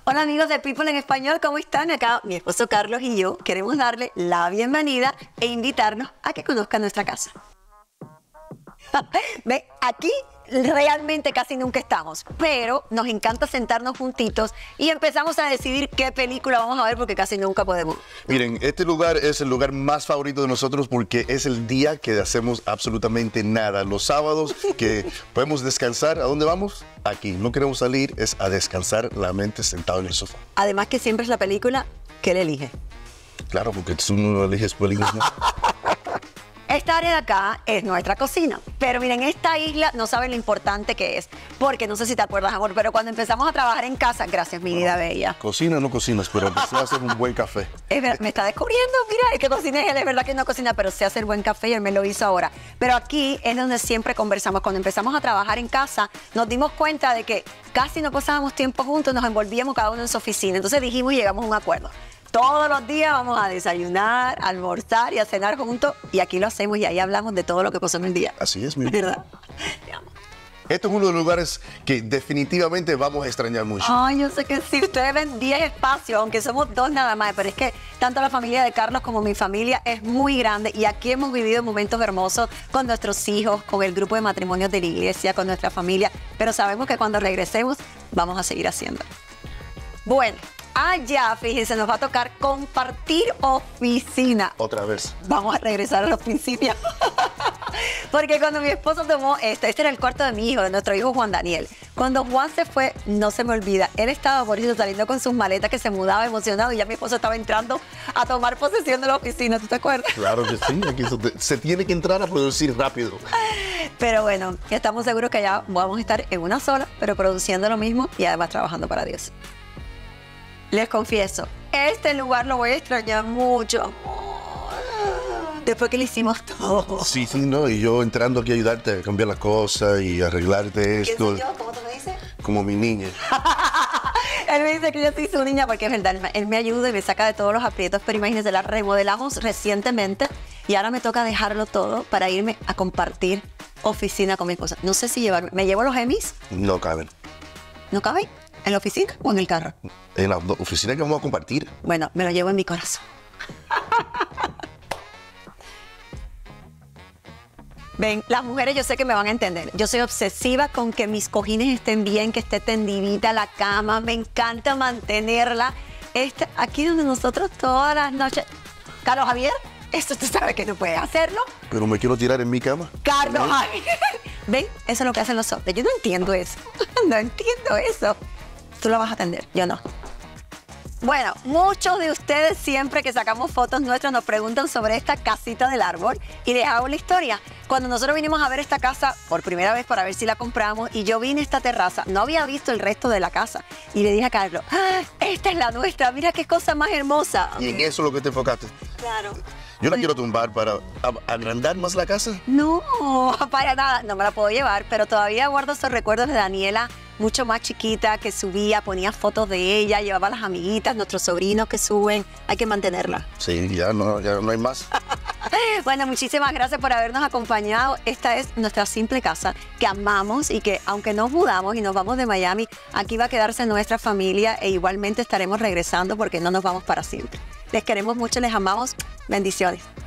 Hola amigos de People en Español, ¿cómo están? Acá mi esposo Carlos y yo queremos darle la bienvenida e invitarnos a que conozcan nuestra casa. Ve, aquí realmente casi nunca estamos, pero nos encanta sentarnos juntitos y empezamos a decidir qué película vamos a ver porque casi nunca podemos. Miren, este lugar es el lugar más favorito de nosotros porque es el día que hacemos absolutamente nada. Los sábados que podemos descansar, ¿a dónde vamos? Aquí. No queremos salir, es a descansar la mente sentado en el sofá. Además que siempre es la película que él elige. Claro, porque tú no eliges por el mismo. Esta área de acá es nuestra cocina, pero miren, esta isla no saben lo importante que es, porque no sé si te acuerdas, amor, pero cuando empezamos a trabajar en casa, gracias mi vida bella. Cocina no cocinas, pero empecé a hacer un buen café. Es verdad, me está descubriendo, mira, es que cocina es él, es verdad que no cocina, pero sé hacer buen café y él me lo hizo ahora. Pero aquí es donde siempre conversamos, cuando empezamos a trabajar en casa, nos dimos cuenta de que casi no pasábamos tiempo juntos, nos envolvíamos cada uno en su oficina, entonces dijimos y llegamos a un acuerdo. Todos los días vamos a desayunar, a almorzar y a cenar juntos. Y aquí lo hacemos y ahí hablamos de todo lo que pasó en el día. Así es, mi ¿verdad? Esto es uno de los lugares que definitivamente vamos a extrañar mucho. Ay, yo sé que sí. Ustedes ven 10 espacios, aunque somos 2 nada más. Pero es que tanto la familia de Carlos como mi familia es muy grande. Y aquí hemos vivido momentos hermosos con nuestros hijos, con el grupo de matrimonios de la iglesia, con nuestra familia. Pero sabemos que cuando regresemos, vamos a seguir haciendo. Bueno. Allá, fíjense, nos va a tocar compartir oficina. Otra vez. Vamos a regresar a los principios. Porque cuando mi esposo tomó este era el cuarto de mi hijo, de nuestro hijo Juan Daniel. Cuando Juan se fue, no se me olvida, él estaba por eso saliendo con sus maletas que se mudaba emocionado y ya mi esposo estaba entrando a tomar posesión de la oficina, ¿tú te acuerdas? Claro que sí, aquí se tiene que entrar a producir rápido. Pero bueno, estamos seguros que ya vamos a estar en una sola, pero produciendo lo mismo y además trabajando para Dios. Les confieso, este lugar lo voy a extrañar mucho, amor. Después que le hicimos todo. Sí, no, y yo entrando aquí a ayudarte a cambiar las cosas y arreglarte esto. ¿Quién soy yo? ¿Cómo tú me dices? Como mi niña. Él me dice que yo soy su niña porque es verdad, él me ayuda y me saca de todos los aprietos, pero imagínense, la remodelamos recientemente y ahora me toca dejarlo todo para irme a compartir oficina con mi esposa. No sé si llevarme, ¿me llevo los Emmys? No caben. ¿No caben? ¿En la oficina o en el carro? En la oficina que vamos a compartir. Bueno, me lo llevo en mi corazón. Ven, las mujeres yo sé que me van a entender. Yo soy obsesiva con que mis cojines estén bien, que esté tendidita la cama. Me encanta mantenerla. Aquí donde nosotros todas las noches... Carlos Javier, esto tú sabes que no puedes hacerlo. Pero me quiero tirar en mi cama. Carlos Javier. Ven, eso es lo que hacen los hombres. Yo no entiendo eso. No entiendo eso. Tú lo vas a atender, yo no. Bueno, muchos de ustedes siempre que sacamos fotos nuestras nos preguntan sobre esta casita del árbol y les hago la historia. Cuando nosotros vinimos a ver esta casa por primera vez para ver si la compramos y yo vine a esta terraza, no había visto el resto de la casa y le dije a Carlos, ¡ah, esta es la nuestra! Mira qué cosa más hermosa. Y en eso es lo que te enfocaste. Claro. Yo la quiero tumbar para agrandar más la casa. No, para nada, no me la puedo llevar, pero todavía guardo esos recuerdos de Daniela, mucho más chiquita, que subía, ponía fotos de ella, llevaba a las amiguitas, nuestros sobrinos que suben, hay que mantenerla. Sí, ya no hay más. Bueno, muchísimas gracias por habernos acompañado. Esta es nuestra simple casa que amamos y que aunque nos mudamos y nos vamos de Miami, aquí va a quedarse nuestra familia e igualmente estaremos regresando porque no nos vamos para siempre. Les queremos mucho, les amamos. Bendiciones.